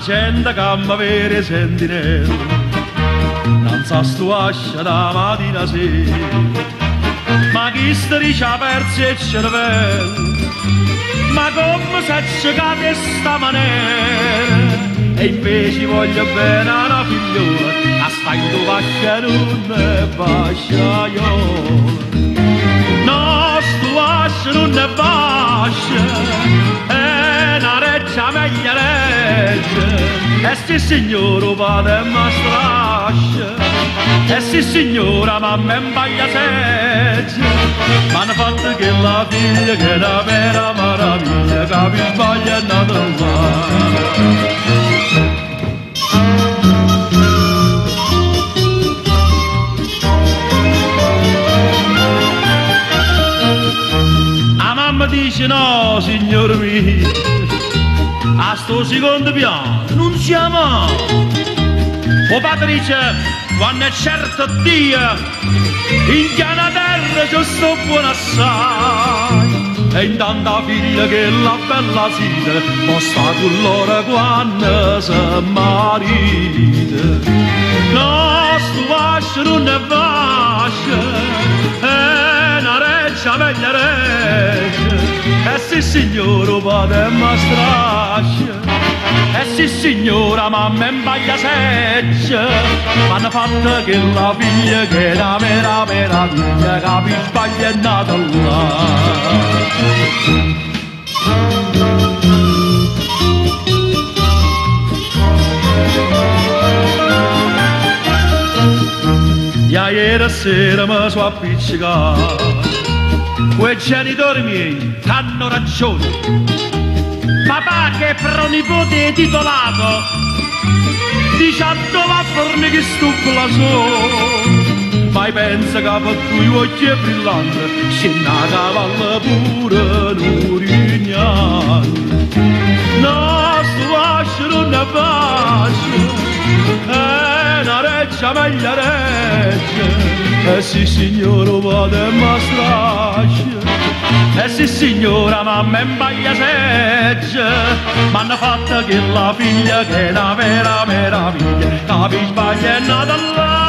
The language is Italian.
gente che mi vede sentinella, non sa stuascia da mattina a sera, ma chi strisce ha perso il cervello, ma come si cade sta maniera, e invece voglio bene a una figliola, a sta in tu vascia non è vasciaiola. No, stu vascia non è vascia, è una reggia meglio regge, e sì signore vada e mi strascia, e sì signora mamma in baglia seggia, ma hanno fatto che la figlia che è una vera meraviglia, che mi sbaglia è nata là. Mamma dice no, signor mio, a sto secondo piano non siamo. O padre dice, quando è certo Dio, in chiana terra ci sto buono assai. E intanto la figlia che è la bella sita, può sta con loro quando si marita. No, sto vascio non è vascio, è una reggia meglio reggia, e sì signora vada e mi strascia, e sì signora mamma in baglia seggia, m'hanno fatto che la figlia che è una vera meraviglia, che mi sbaglia è nata là. Ieri sera mi sono appiccicato, quei genitori miei hanno ragione. Papà che è pronipote titolato dice a dove va a fornire sto blasone, ma pensa che per tu occhi è brillante, scende a cavallo pure l'urignano. No, sto vascio non è vascio, è una reggia meglio reggia, e sì signora vada e mi strascia, e sì signora mamma in baglia seggia, m'hanno fatto che la figlia che è una vera meraviglia, che mi sbaglia è nata là.